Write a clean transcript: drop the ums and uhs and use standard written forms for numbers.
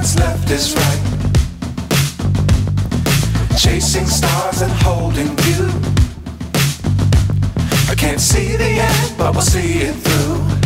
what's left is right. Chasing stars and holding you. I can't see the end, but we'll see it through.